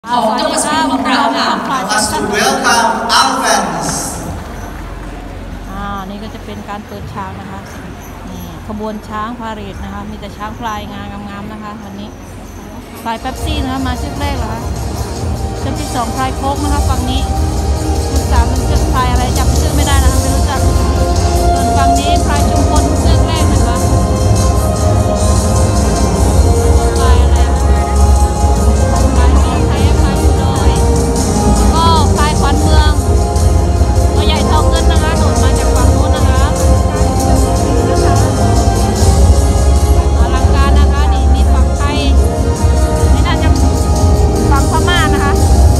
ของจังหวัดสุรินทร์ของเราค่ะ Us to welcome elephants นี่ก็จะเป็นการเปิดช้างนะคะนี่ขบวนช้างพาเหรดนะคะมีแต่ช้างพลายงามๆนะคะวันนี้พลายเป๊ปซี่นะคะมาชุดแรกเหรอคะชุดที่สองพลายโค้กนะคะฝั่งนี้ชุดสามเป็นชุดพลายอะไรจำชื่อไม่ได้นะคะไม่รู้จักส่วนฝั่งนี้พลายชุมพลเชือกแรกนะคะพลายอะไรพลายเมืองไทยพลายอุดรก็พลายขวัญเมืองตัวใหญ่ทองเงินนะคะโดดมาจากฝั่งโน้นนะคะอลังการนะคะนี่มีฝั่งไทยนี่น่าจะฝั่งพม่านะคะ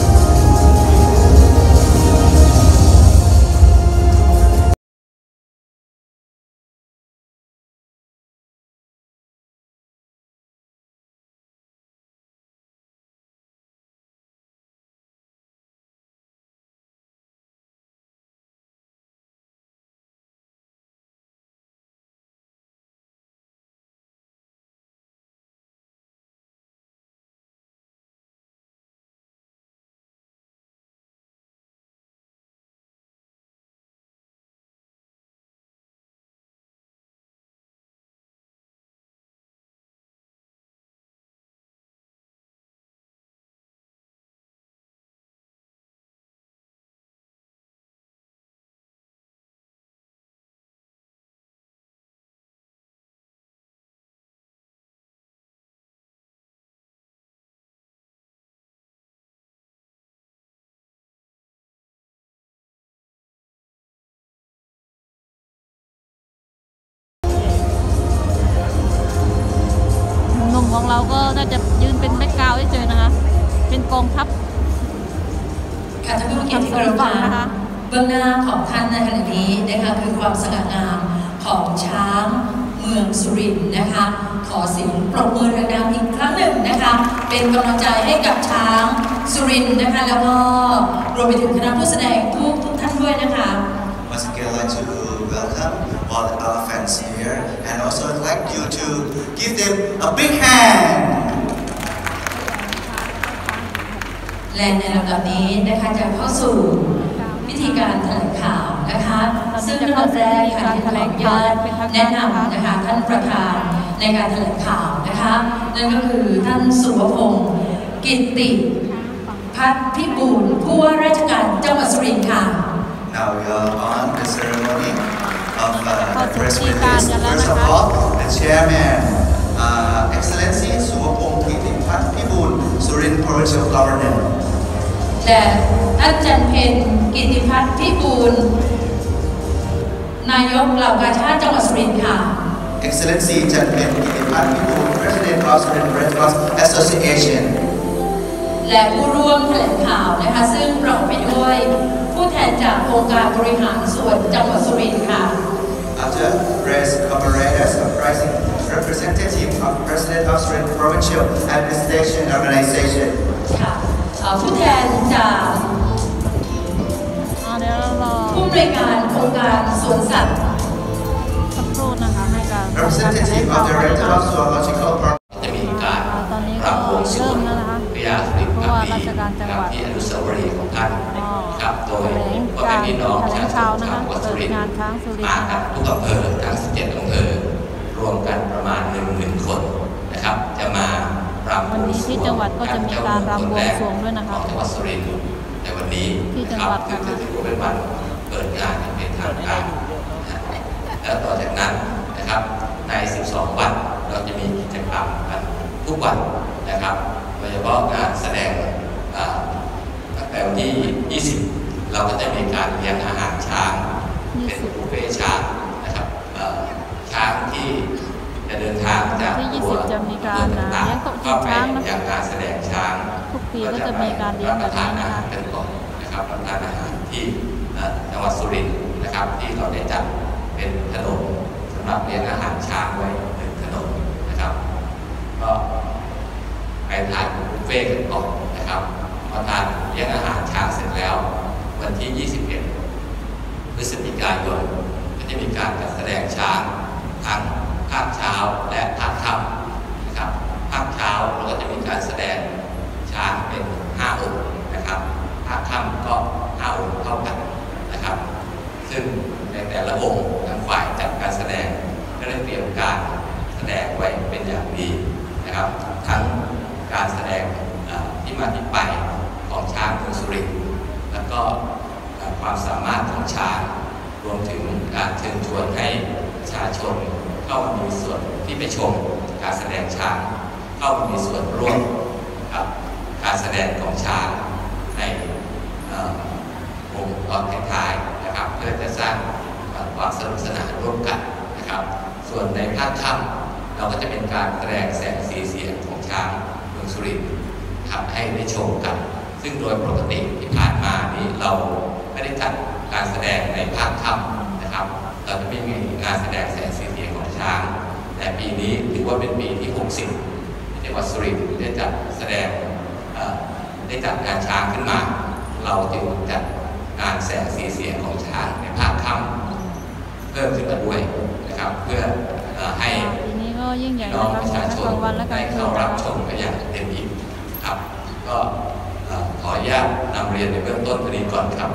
ของเราก็น่าจะยืนเป็นแบ็คกราวด์เฉยๆนะคะเป็นกองทัพค่ะท่านผู้เกียรติที่เคารพค่ะเบื้องหน้าของท่านในขณะนี้นะคะคือความสง่างามของช้างเมืองสุรินทร์นะคะขอเสียงปรบมือดังๆอีกครั้งหนึ่งนะคะเป็นกำลังใจให้กับช้างสุรินทร์นะคะแล้วก็รวมไปถึงคณะผู้แสดงทุกท่านด้วยนะคะ Once again, I'd like to welcome all the elephants here, and also I'd like you to give them a big hand. และในลำดับนี้นะคะจะเข้าสู่พิธีการแถลงข่าวนะคะซึ่งลำดับแรกค่ะที่ขออนุญาตแนะนำนะคะท่านประธานในการแถลงข่าวนะคะนั่นก็คือท่านสุวพงศ์กิตติพัฒน์พิบูลผู้ว่าราชการจังหวัดสุรินทร์ค่ะ Now we are on the ceremony of the press release. First of all, the chairman, Excellency Suwapong Gitti Phat Pibul, Surin Provincial Governor. และท่านจันเพ็ญกิติพัฒน์พิบูลนายกเหล่ากาชาดจังหวัดสุรินทร์ค่ะ Excellency Chan Pen Gitti Phat Pibul, President of Surin Red Cross Association. และผู้ร่วมแถลงข่าวนะคะซึ่งประกอบไปด้วยผู้แทนจากองค์การบริหารส่วนจังหวัดสุรินทร์ค่ะ After press conference comprising representative of President of Surin Provincial Administration Organization ค่ะผู้แทนจากผู้บริการองค์การสวนสัตว์สักครู่นะคะให้การ Representative of Director of Zoological Park จะมีการตอนนี้ก็รับวงสวงเริ่มแล้วนะคะพญาสุรินทร์เพราะว่าราชการจังหวัดที่อนุสาวรีย์ของท่านครับโดยพ่อแม่พี่น้องชาวจังหวัดสุรินทร์มากันทุกอำเภอทั้ง17อำเภอรวมกันประมาณ 10,000 คนนะครับจะมารำบวงสรวงวันนี้ที่จังหวัดก็จะมีการรำบวงสรวงด้วยนะคะของจังหวัดสุรินทร์ในวันนี้ที่จังหวัดนะคะถือเป็นวันเปิดงานเป็นทางการแล้วต่อจากนั้นนะครับใน12วันเราจะมีกิจกรรมกันทุกวันนะครับโดยเฉพาะงานแสดงตั้งแต่วันที่20เราก็จะมีการเลี้ยงอาหารช้างเป็นบุฟเฟ่ช้างนะครับช้างที่จะเดินทางจากตัวจะมีการเลี้ยงโต๊ะจีนช้างนะอย่างการแสดงช้างทุกปีก็จะมีการเลี้ยงแบบนี้นะคะเป็นก่อนนะครับรับประทานอาหารที่จังหวัดสุรินทร์นะครับที่เราได้จัดเป็นถนนสำหรับเลี้ยงอาหารช้างไว้1ถนนนะครับก็ไปทานบุฟเฟ่ต์กันก่อนนะครับพอทานเลี้ยงอาหารช้างเสร็จแล้ววันที่21พฤศจิกายนก็จะมีการจัดแสดงช้างทั้งภาคเช้าและภาคค่ำนะครับภาคเช้าเราก็จะมีการแสดงช้างเป็น5 มาที่ไปของช้างเมืองสุรินทร์แล้วก็ความสามารถของช้างรวมถึงการเชิญชวนให้ประชาชนเข้ามามีส่วนที่ไปชมการแสดงช้างเข้ามามีส่วนร่วมกับการแสดงของช้างในวงตอนท้ายๆนะครับเพื่อจะสร้างความสนุกสนานร่วมกันนะครับส่วนในภาคค่ำเราก็จะเป็นการแสดงแสงสีเสียงของช้างเมืองสุรินทร์ครับให้ได้ชมกันซึ่งโดยปกติที่ผ่านมานี้เราไม่ได้จัดการแสดงในภาคค่ำนะครับเราจะไม่มีการแสดงแสงสีเสียงของช้างแต่ปีนี้ถือว่าเป็นปีที่60ในจังหวัดสุรินทร์ได้จัดแสดงได้จัดงานช้างขึ้นมาเราจึงจัดงานแสงสีเสียงของช้างในภาคค่ำเพิ่มขึ้นมาด้วยนะครับเพื่อให้น้องประชาชนได้เข้ารับชมกันอย่างเต็มอิ่มครับก็ขออนุญาตนำเรียนในเบื้องต้นตัวนี้ก่อนครับ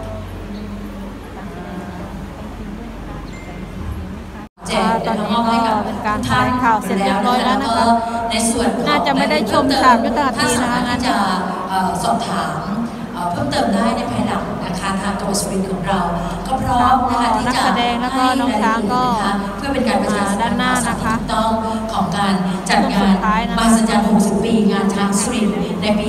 ตอนนี้ก็เป็นการแถลงข่าวเสร็จเรียบร้อยแล้วนะคะในส่วนน่าจะไม่ได้ชม3 ยุทธนาทีนะคะน่าจะสอบถามเพิ่มเติมได้ในภายหลังนะคะทางจังหวัดสุรินทร์ของเราก็พร้อมนะคะที่จะนักแสดงแล้วก็น้องช้างก็เพื่อเป็นการประชาสัมพันธ์ด้านหน้านะคะต้องของการจัดงานมหัศจรรย์60 ปีงานช้างสุรินทร์ในปี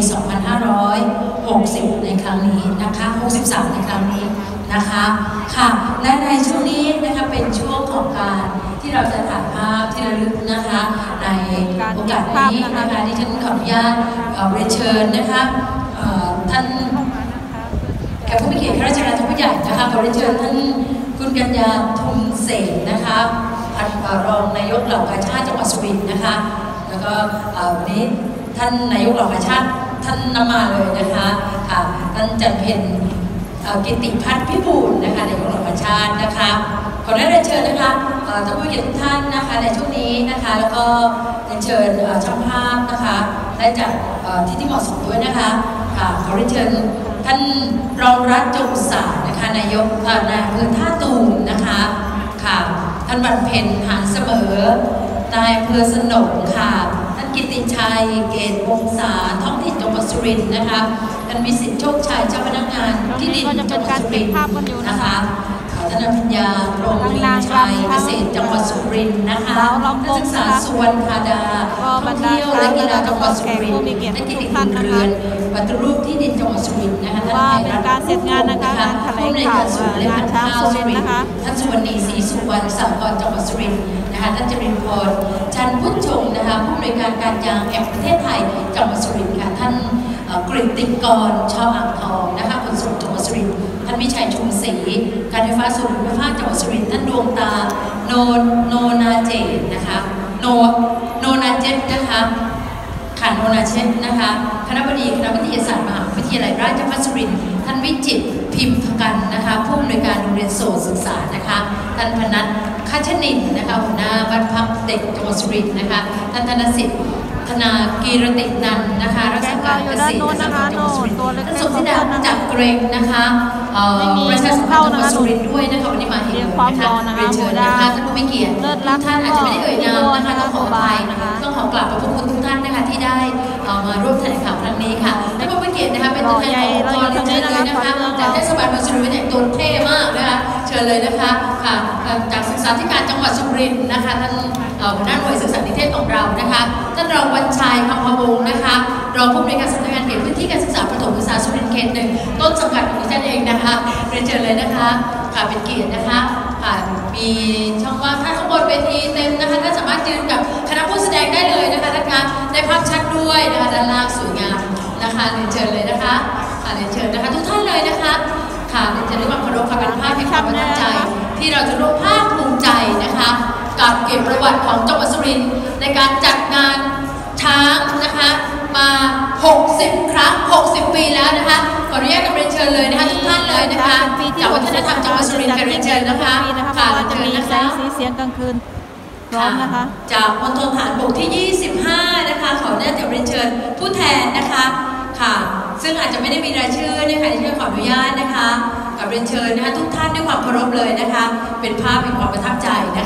2560 ในครั้งนี้นะคะ63ในครั้งนี้นะคะค่ะและในช่วงนี้นะคะเป็นช่วงของการที่เราจะถ่ายภาพที่ระลึกนะคะในโอกาสนี้นะคะที่ฉันขออนุญาตเรียนเชิญนะคะท่านแขกผู้มีเกียรติข้าราชการท่านผู้ใหญ่นะคะขอเรียนเชิญท่านคุณกัญญาทุมเสนนะคะรองนายกเหล่ากาชาติจังหวัดสุรินทร์นะคะแล้วก็วันนี้ท่านนายกเหล่ากาชาติท่านนำมาเลยนะคะค่ะท่านจันเพ็ญกิติพัฒน์พิบูลนะคะนายกเหล่ากาชาตินะคะขอได้เรียนเชิญนะคะท่านผู้มีเกียรติทุกท่านนะคะในช่วงนี้นะคะแล้วก็เรียนเชิญช่างภาพนะคะได้จากที่เหมาะสมด้วยนะคะค่ะขอเรียนเชิญท่านรองรัฐจงศาสตร์นะคะนายกนายอำเภอท่าตูมนะคะค่ะท่านบรรเพ็ญหานเสมอนายอำเภอสนมค่ะท่านกิติชัยเกตวงศาท้องถิ่นจังหวัดสุรินทร์นะคะท่านวิสิทธิ์โชคชัยเจ้าพนักงานที่ดินจังหวัดสุรินทร์นะคะท่านอภิญญาโรงลีชัยเกษตรจังหวัดสุรินทร์นะคะนักศึกษาสุวรรณธาดาท่องเที่ยวและกีฬาจังหวัดสุรินทร์และกิติคุณเรือนปฏิรูปที่ดินจังหวัดสุรินทร์นะคะว่าเป็นการเสร็จงานนะคะงานแถลงข่าวงานช้างสุรินทร์นะคะท่านสุวรรณีศรีสุวรรณสหกรณ์จังหวัดสุรินทร์นะคะท่านจริญพรจันทร์พุทธชงนะคะผู้อำนวยการการยางแห่งประเทศไทยจังหวัดสุรินทร์ค่ะท่านกฤติกรชาวอ่างทองนะคะขนส่งจังหวัดสุรินทร์ท่านวิชัยชุมศรีการไฟฟ้าส่วนภูมิภาคจังหวัดสุรินทร์ท่านดวงตาโนนาเจตนะคะโนนาเจตนะคะขันโนนาเจตนะคะคณบดีคณะวิทยาศาสตร์มหาวิทยาลัยราชภัฏสุรินทร์ท่านวิจิตรพิมพ์กันนะคะผู้อำนวยการโรงเรียนโสตศึกษานะคะท่านพนัทคชนินนะคะหัวหน้าบ้านพักเด็กจังหวัดสุรินทร์นะคะท่านธนสิทธิ์ธนากีรตินันนะคะรักษาการเกษตรและสหกรณ์จังหวัดสุรินทร์ท่านสุธิดาจักรเกรงนะคะประชาสัมพันธ์จังหวัดสุรินทร์ด้วยนะคะวันนี้มาเห็นนะคะเรียนเชิญนะคะท่านผู้มีเกียรติทุกท่านอาจจะไม่ได้เอ่ยนามนะคะต้องขออภัยต้องขอกราบขอบคุณทุกท่านนะคะที่ได้มาร่วมแถลงข่าวครั้งนี้ค่ะท่านผู้มีเกียรตินะคะเป็นตัวแทนขององค์กรเรียนเชิญเลยนะคะจากเทศบาลเมืองสุรินทร์แต่งตัวเท่มากนะคะเชิญเลยนะคะค่ะจากศึกษาธิการจังหวัดสุรินทร์นะคะท่านหัวหน้าหน่วยศึกษานิเทศของเรานะคะท่านรองวันชัยคำพวงศ์นะคะรองผู้อำนวยการสำนักงานเขตพื้นที่การศึกษาประถมศึกษาสุรินทร์เขต 1ต้นสังกัดของดิฉันเองนะคะเรียนเชิญเลยนะคะค่ะเป็นเกียรตินะคะค่ะมีช่องว่างท่านข้างบนเวทีเต็มนะคะท่านสามารถยืนกับคณะผู้แสดงได้เลยนะคะท่านคะได้ภาพชัดด้วยนะคะด้านล่างสวยงามนะคะเรียนเชิญเลยนะคะค่ะเรียนเชิญนะคะทุกท่านเลยนะคะค่ะเรียนเชิญด้วยความเคารพค่ะเป็นภาพแห่งความประทับใจที่เราจะร่วมภาคภูมิใจนะคะกับเก็บประวัติของจังหวัดสุรินทร์ในการจัดงานช้างนะคะมา60 ครั้ง60 ปีแล้วนะคะขออนุญาตเรียนเชิญเลยนะคะทุกท่านเลยนะคะจากวัฒนธรรมจังหวัดสุรินทร์เรียนเชิญนะคะค่ะจะมีแสงสีเสียงกลางคืนพร้อมนะคะจากมณฑลทหารบกที่25นะคะขออนุญาตเรียนเชิญผู้แทนนะคะค่ะซึ่งอาจจะไม่ได้มีรายชื่อนะคะที่ขออนุญาตนะคะกับเรียนเชิญนะคะทุกท่านด้วยความเคารพเลยนะคะเป็นภาพแห่งความประทับใจนะคะ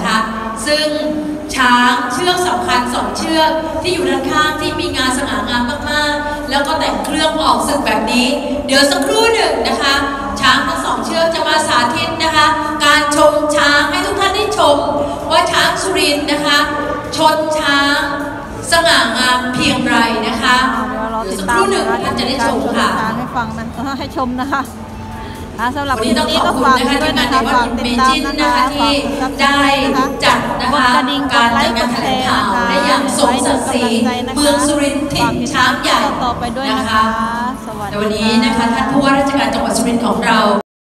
ซึ่งช้างเชือกสำคัญ2เชือกที่อยู่ด้านข้างที่มีงานสง่างามมากๆแล้วก็แต่งเครื่องออกศึกแบบนี้เดี๋ยวสักครู่หนึ่งนะคะช้างทั้ง2เชือกจะมาสาธิตนะคะการชมช้างให้ทุกท่านได้ชมว่าช้างสุรินทร์นะคะชนช้างสง่างามเพียงไรนะคะเดี๋ยวสักครู่หนึ่งท่านจะได้ชมค่ะให้ฟังนะให้ชมนะคะสำหรับวันนี้ต้องขอบคุณนะคะทีมงานในวัดเมจินนะคะที่ได้จัดนะคะการจัดงานแถลงข่าวได้อย่างสมศักดิ์ศรีเมืองสุรินทร์ถิ่นช้างใหญ่นะคะในวันนี้นะคะท่านผู้ว่าราชการจังหวัดสุรินทร์ของเรา